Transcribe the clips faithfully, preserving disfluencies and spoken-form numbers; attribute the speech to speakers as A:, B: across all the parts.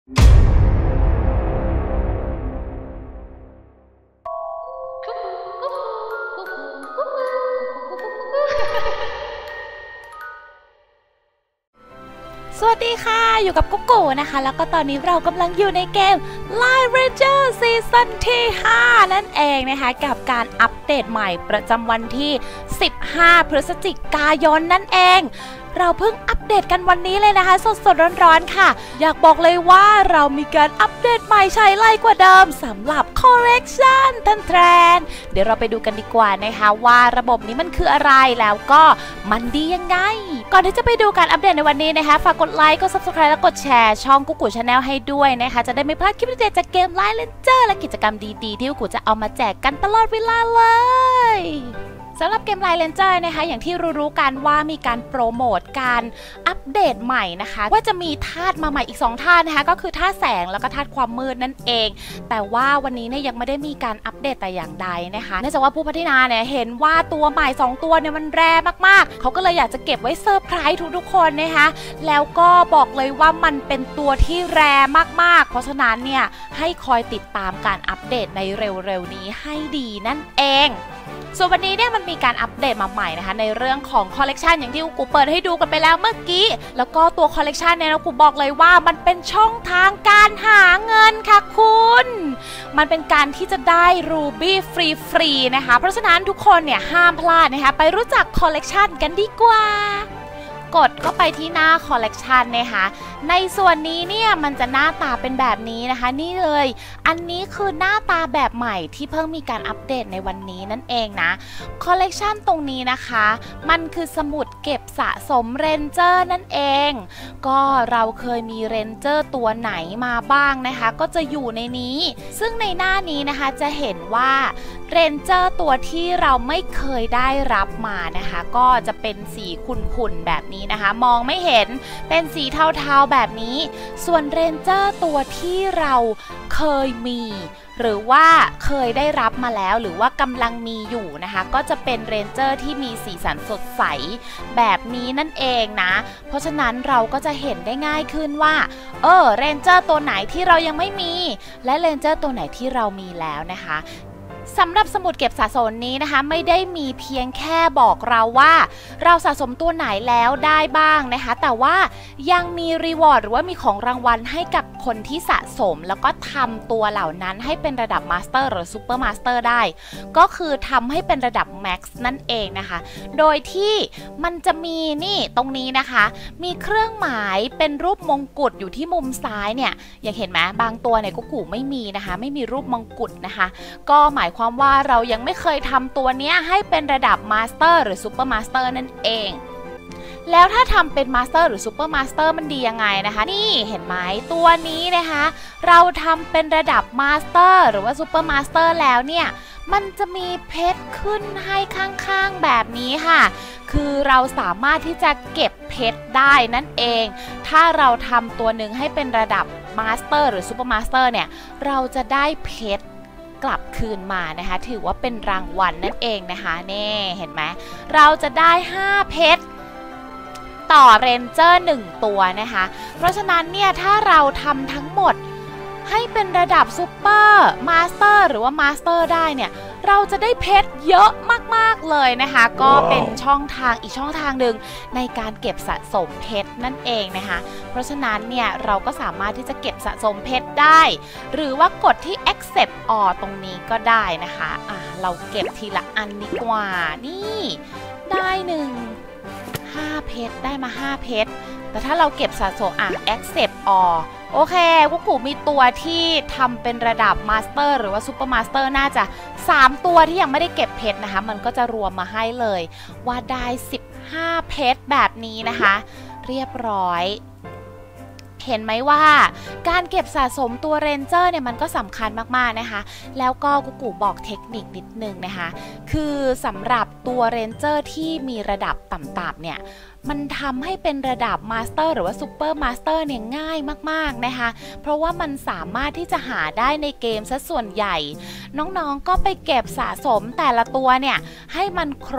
A: สวัสดีค่ะอยู่กับกุ๊กกูนะคะแล้วก็ตอนนี้เรากำลังอยู่ในเกม Line Ranger ซีซั่นที่ห้านั่นเองนะคะกับการอัปเดตใหม่ประจำวันที่สิบห้าพฤศจิกายนนั่นเองเราเพิ่งอัปเดตกันวันนี้เลยนะคะสดๆร้อนๆค่ะอยากบอกเลยว่าเรามีการอัปเดตใหม่ใช้ไล่กว่าเดิมสำหรับ Collection ทันแทนเดี๋ยวเราไปดูกันดีกว่านะคะว่าระบบนี้มันคืออะไรแล้วก็มันดียังไงก่อนที่จะไปดูการอัปเดตในวันนี้นะคะฝากกดไลค์กด ซับสไครบ์ และกดแชร์ช่องกุ๊กกู Channel ให้ด้วยนะคะจะได้ไม่พลาดคลิปเด็ดๆจากเกม Line Ranger และกิจกรรมดีๆที่กุ๊กกูจะเอามาแจกกันตลอดเวลาเลยสำหรับเกม Line Ranger นะคะอย่างที่รู้ๆกันว่ามีการโปรโมทการอัปเดตใหม่นะคะว่าจะมีธาตุมาใหม่อีกสองธาตุนะคะก็คือธาตุแสงแล้วก็ธาตุความมืดนั่นเองแต่ว่าวันนี้เนี่ยยังไม่ได้มีการอัปเดตแต่อย่างใดนะคะเนื่องจากว่าผู้พัฒนาเนี่ยเห็นว่าตัวใหม่สองตัวเนี่ยมันแร่มากๆเขาก็เลยอยากจะเก็บไว้เซอร์ไพรส์ทุกๆคนนะคะแล้วก็บอกเลยว่ามันเป็นตัวที่แร่มากๆเพราะฉะนั้นเนี่ยให้คอยติดตามการอัปเดตในเร็วๆนี้ให้ดีนั่นเองส่วนวันนี้เนี่ยมันมีการอัปเดตมาใหม่นะคะในเรื่องของคอลเลกชันอย่างที่กูเปิดให้ดูกันไปแล้วเมื่อกี้แล้วก็ตัวคอลเลกชันเนี่ยนะกูบอกเลยว่ามันเป็นช่องทางการหาเงินค่ะคุณมันเป็นการที่จะได้รูบี้ฟรีๆนะคะเพราะฉะนั้นทุกคนเนี่ยห้ามพลาดนะคะไปรู้จักคอลเลกชันกันดีกว่ากดเข้าไปที่หน้าคอลเลกชันนะคะในส่วนนี้เนี่ยมันจะหน้าตาเป็นแบบนี้นะคะนี่เลยอันนี้คือหน้าตาแบบใหม่ที่เพิ่งมีการอัปเดตในวันนี้นั่นเองนะคอลเลกชันตรงนี้นะคะมันคือสมุดเก็บสะสมเรนเจอร์นั่นเองก็เราเคยมีเรนเจอร์ตัวไหนมาบ้างนะคะก็จะอยู่ในนี้ซึ่งในหน้านี้นะคะจะเห็นว่าเรนเจอร์ตัวที่เราไม่เคยได้รับมานะคะก็จะเป็นสีขุ่นๆแบบนี้นะคะมองไม่เห็นเป็นสีเทาๆแบบนี้ส่วนเรนเจอร์ตัวที่เราเคยมีหรือว่าเคยได้รับมาแล้วหรือว่ากำลังมีอยู่นะคะก็จะเป็นเรนเจอร์ที่มีสีสันสดใสแบบนี้นั่นเองนะเพราะฉะนั้นเราก็จะเห็นได้ง่ายขึ้นว่าเออเรนเจอร์ตัวไหนที่เรายังไม่มีและเรนเจอร์ตัวไหนที่เรามีแล้วนะคะสำหรับสมุดเก็บสะสมนี้นะคะไม่ได้มีเพียงแค่บอกเราว่าเราสะสมตัวไหนแล้วได้บ้างนะคะแต่ว่ายังมีรีวอร์ดหรือว่ามีของรางวัลให้กับคนที่สะสมแล้วก็ทำตัวเหล่านั้นให้เป็นระดับมาสเตอร์หรือซูเปอร์มาสเตอร์ได้ก็คือทำให้เป็นระดับแม็กซ์นั่นเองนะคะโดยที่มันจะมีนี่ตรงนี้นะคะมีเครื่องหมายเป็นรูปมงกุฎอยู่ที่มุมซ้ายเนี่ยอย่างเห็นไหมบางตัวเนี่ยกุ๊กกูไม่มีนะคะไม่มีรูปมงกุฎนะคะก็หมายความว่าเรายังไม่เคยทำตัวนี้ให้เป็นระดับมาสเตอร์หรือซูเปอร์มาสเตอร์นั่นเองแล้วถ้าทำเป็นมาสเตอร์หรือซูเปอร์มาสเตอร์มันดียังไงนะคะนี่เห็นไหมตัวนี้นะคะเราทำเป็นระดับมาสเตอร์หรือว่าซูเปอร์มาสเตอร์แล้วเนี่ยมันจะมีเพชรขึ้นให้ข้างๆแบบนี้ค่ะคือเราสามารถที่จะเก็บเพชรได้นั่นเองถ้าเราทำตัวหนึ่งให้เป็นระดับมาสเตอร์หรือซูเปอร์มาสเตอร์เนี่ยเราจะได้เพชรกลับคืนมานะคะถือว่าเป็นรางวัล นั่นเองนะคะนี่เห็นไหมเราจะได้ห้าเพชรต่อเรนเจอร์หนึ่งตัวนะคะเพราะฉะนั้นเนี่ยถ้าเราทำทั้งหมดให้เป็นระดับซูเปอร์มาสเตอร์หรือว่ามาสเตอร์ได้เนี่ยเราจะได้เพชรเยอะมากๆเลยนะคะก็เป็นช่องทางอีกช่องทางหนึ่งในการเก็บสะสมเพชรนั่นเองนะคะเพราะฉะนั้นเนี่ยเราก็สามารถที่จะเก็บสะสมเพชรได้หรือว่ากดที่ accept all ตรงนี้ก็ได้นะคะอ่ะเราเก็บทีละอันดีกว่านี่ได้หนึ่งห้าเพชรได้มาห้าเพชรแต่ถ้าเราเก็บสะสมอ่ะ accept allโอเคกุ๊กกูมีตัวที่ทำเป็นระดับมาสเตอร์หรือว่าซูเปอร์มาสเตอร์น่าจะสามตัวที่ยังไม่ได้เก็บเพชรนะคะมันก็จะรวมมาให้เลยว่าได้สิบห้าเพชรแบบนี้นะคะเรียบร้อยเห็นไหมว่าการเก็บสะสมตัวเรนเจอร์เนี่ยมันก็สำคัญมากๆนะคะแล้วก็กุ๊กกูบอกเทคนิคนิดนึงนะคะคือสำหรับตัวเรนเจอร์ที่มีระดับต่ำๆเนี่ยมันทำให้เป็นระดับมาสเตอร์หรือว่าซูเปอร์มาสเตอร์เนี่ยง่ายมากๆนะคะเพราะว่ามันสามารถที่จะหาได้ในเกมซะส่วนใหญ่น้องๆก็ไปเก็บสะสมแต่ละตัวเนี่ยให้มันครบ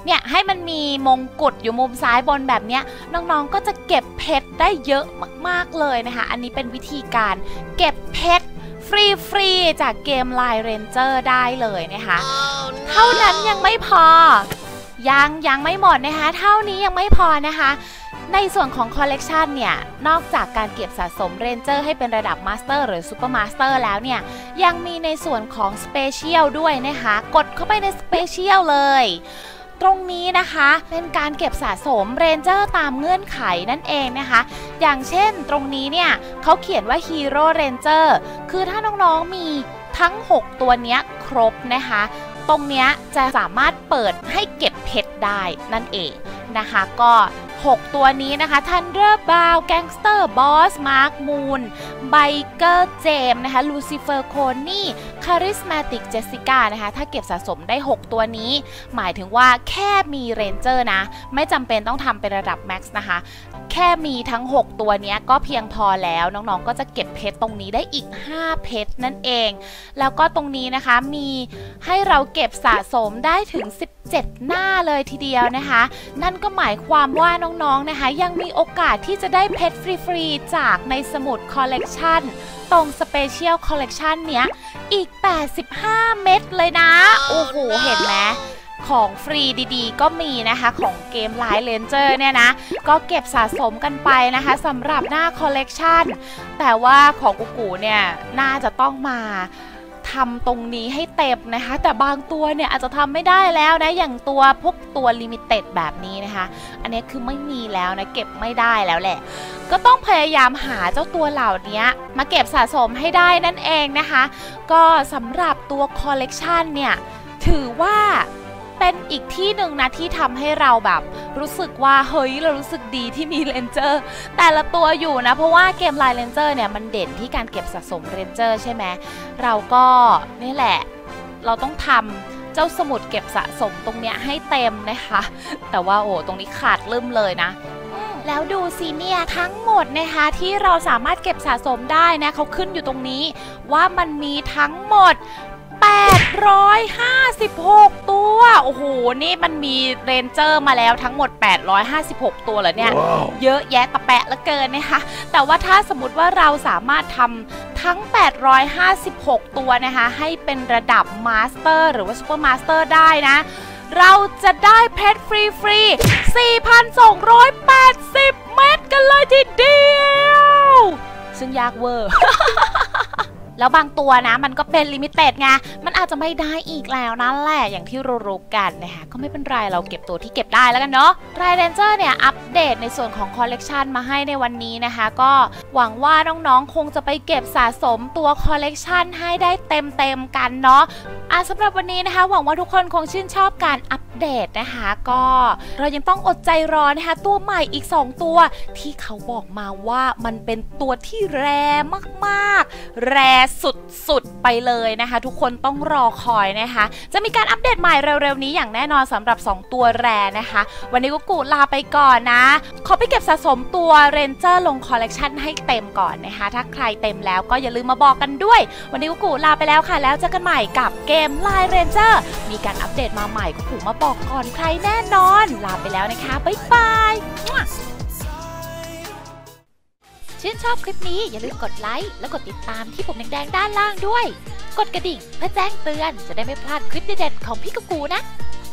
A: เนี่ยให้มันมีมงกุฎอยู่มุมซ้ายบนแบบเนี้ยน้องๆก็จะเก็บเพชรได้เยอะมากๆเลยนะคะอันนี้เป็นวิธีการเก็บเพชรฟรีๆจากเกม Line Ranger ได้เลยนะคะ oh, no. เท่านั้นยังไม่พอยังยังไม่หมดนะคะเท่านี้ยังไม่พอนะคะในส่วนของคอลเลกชันเนี่ยนอกจากการเก็บสะสมเรนเจอร์ให้เป็นระดับมาสเตอร์หรือซูเปอร์มาสเตอร์แล้วเนี่ยยังมีในส่วนของสเปเชียลด้วยนะคะกดเข้าไปในสเปเชียลเลยตรงนี้นะคะเป็นการเก็บสะสมเรนเจอร์ตามเงื่อนไขนั่นเองนะคะอย่างเช่นตรงนี้เนี่ยเขาเขียนว่าฮีโร่เรนเจอร์คือถ้าน้องๆมีทั้งหกตัวเนี้ยครบนะคะตรงเนี้ยจะสามารถเปิดให้เก็บเพชรได้นั่นเองนะคะก็หกตัวนี้นะคะ Thunderbolt Gangster Boss Mark Moon Biker James นะคะ Lucifer Connie Charismatic Jessica นะคะถ้าเก็บสะสมได้หกตัวนี้หมายถึงว่าแค่มีเรนเจอร์นะไม่จำเป็นต้องทำเป็นระดับ Max นะคะแค่มีทั้งหกตัวนี้ก็เพียงพอแล้วน้องๆก็จะเก็บเพชรตรงนี้ได้อีกห้าเพชรนั่นเองแล้วก็ตรงนี้นะคะมีให้เราเก็บสะสมได้ถึงสิบเจ็ดหน้าเลยทีเดียวนะคะนั่นก็หมายความว่าน้องๆนะคะยังมีโอกาสที่จะได้เพชรฟรีๆจากในสมุดคอลเลกชันตรงสเปเชียลคอลเลกชันเนี้ยอีกแปดสิบห้าเม็ดเลยนะโอ้โหเห็นไหมของฟรีดีๆก็มีนะคะของเกม Line Ranger เนี่ยนะก็เก็บสะสมกันไปนะคะสำหรับหน้าคอลเลกชันแต่ว่าของกูกูเนี่ยน่าจะต้องมาทำตรงนี้ให้เต็มนะคะแต่บางตัวเนี่ยอาจจะทำไม่ได้แล้วนะอย่างตัวพวกตัวลิมิเต็ดแบบนี้นะคะอันนี้คือไม่มีแล้วนะเก็บไม่ได้แล้วแหละก็ต้องพยายามหาเจ้าตัวเหล่านี้มาเก็บสะสมให้ได้นั่นเองนะคะก็สำหรับตัวคอลเลกชันเนี่ยถือว่าเป็นอีกที่หนึ่งนะที่ทำให้เราแบบรู้สึกว่าเฮ้ยเรารู้สึกดีที่มีเรนเจอร์แต่ละตัวอยู่นะเพราะว่าเกม Line Ranger เนี่ยมันเด่นที่การเก็บสะสมเรนเจอร์ใช่ไหมเราก็นี่แหละเราต้องทำเจ้าสมุดเก็บสะสมตรงเนี้ยให้เต็มนะคะแต่ว่าโอ้ตรงนี้ขาดลืมเลยนะแล้วดูสิเนี่ยทั้งหมดนะคะที่เราสามารถเก็บสะสมได้นะเขาขึ้นอยู่ตรงนี้ว่ามันมีทั้งหมดแปดร้อยห้าสิบหกตัวโอ้โหนี่มันมีเรนเจอร์มาแล้วทั้งหมดแปดร้อยห้าสิบหกตัวแล้วเนี่ย wow. เยอะแยะตะแปะเหลือเกินนะคะแต่ว่าถ้าสมมติว่าเราสามารถทำทั้งแปดร้อยห้าสิบหกตัวนะคะให้เป็นระดับมาสเตอร์หรือว่าซูเปอร์มาสเตอร์ได้นะเราจะได้เพชรฟรีๆ สี่พันสองร้อยแปดสิบ เม็ดกันเลยทีเดียวซึ่งยากเวอร์ แล้วบางตัวนะมันก็เป็นลิมิเต็ดไงมันอาจจะไม่ได้อีกแล้วนั่นแหละอย่างที่รู้ๆกันนะคะก็ไม่เป็นไรเราเก็บตัวที่เก็บได้แล้วกันเนาะ Line Ranger เนี่ยอัปเดตในส่วนของคอลเลกชันมาให้ในวันนี้นะคะก็หวังว่าน้องๆคงจะไปเก็บสะสมตัวคอลเลกชันให้ได้เต็มๆกันเนาะอ่ะสำหรับวันนี้นะคะหวังว่าทุกคนคงชื่นชอบการอัปเดตนะคะก็เรายังต้องอดใจรอนะคะตัวใหม่อีกสองตัวที่เขาบอกมาว่ามันเป็นตัวที่แรมากๆแรสุดๆไปเลยนะคะทุกคนต้องรอคอยนะคะจะมีการอัปเดตใหม่เร็วๆนี้อย่างแน่นอนสำหรับสองตัวแรนะคะวันนี้กูกูลาไปก่อนนะขอไปเก็บสะสมตัวเรนเจอร์ลงคอลเลกชันให้เต็มก่อนนะคะถ้าใครเต็มแล้วก็อย่าลืมมาบอกกันด้วยวันนี้กูกูลาไปแล้วค่ะแล้วเจอกันใหม่กับเกม Line Ranger มีการอัปเดตมาใหม่กูกูมาบอกก่อนใครแน่นอนลาไปแล้วนะคะบ๊ายบายชื่นชอบคลิปนี้อย่าลืมกดไลค์และกดติดตามที่ปุ่มแดงๆด้านล่างด้วยกดกระดิ่งเพื่อแจ้งเตือนจะได้ไม่พลาดคลิปเด็ดๆของพี่กูกูนะ